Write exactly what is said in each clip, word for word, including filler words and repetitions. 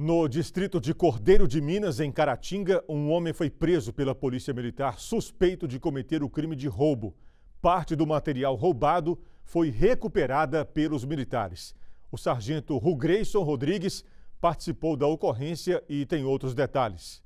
No distrito de Cordeiro de Minas, em Caratinga, um homem foi preso pela Polícia Militar suspeito de cometer o crime de roubo. Parte do material roubado foi recuperada pelos militares. O sargento Rugreison Rodrigues participou da ocorrência e tem outros detalhes.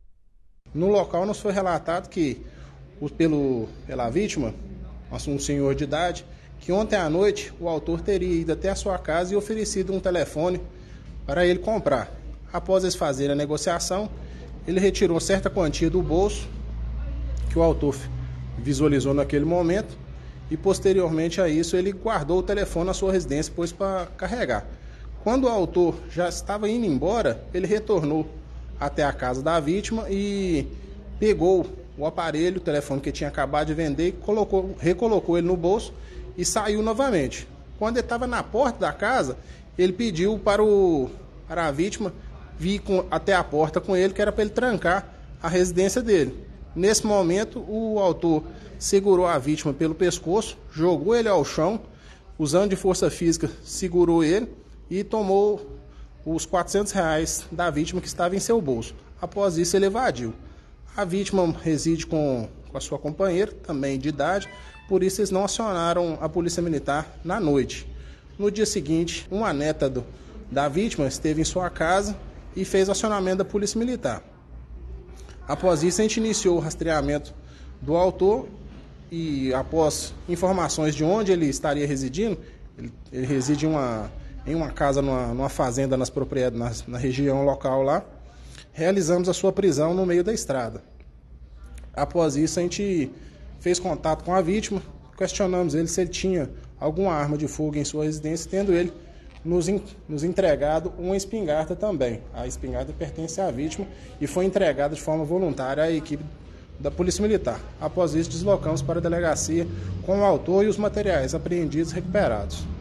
No local nos foi relatado que, pelo, pela vítima, um senhor de idade, que ontem à noite o autor teria ido até a sua casa e oferecido um telefone para ele comprar. Após eles fazerem a negociação, ele retirou certa quantia do bolso que o autor visualizou naquele momento e posteriormente a isso ele guardou o telefone na sua residência, pôs para carregar. Quando o autor já estava indo embora, ele retornou até a casa da vítima e pegou o aparelho, o telefone que tinha acabado de vender, e colocou, recolocou ele no bolso e saiu novamente. Quando ele estava na porta da casa, ele pediu para, o, para a vítima vir com, até a porta com ele, que era para ele trancar a residência dele. Nesse momento, o autor segurou a vítima pelo pescoço, jogou ele ao chão, usando de força física, segurou ele e tomou os quatrocentos reais da vítima que estava em seu bolso. Após isso, ele evadiu. A vítima reside com, com a sua companheira, também de idade, por isso eles não acionaram a Polícia Militar na noite. No dia seguinte, uma neta do, da vítima esteve em sua casa e fez o acionamento da Polícia Militar. Após isso, a gente iniciou o rastreamento do autor e, após informações de onde ele estaria residindo, ele, ele reside em uma, em uma casa, numa, numa fazenda nas propriedades, na, na região local lá, realizamos a sua prisão no meio da estrada. Após isso, a gente fez contato com a vítima, questionamos ele se ele tinha alguma arma de fogo em sua residência, tendo ele nos, nos entregado uma espingarda também. A espingarda pertence à vítima e foi entregada de forma voluntária à equipe da Polícia Militar. Após isso, deslocamos para a delegacia com o autor e os materiais apreendidos e recuperados.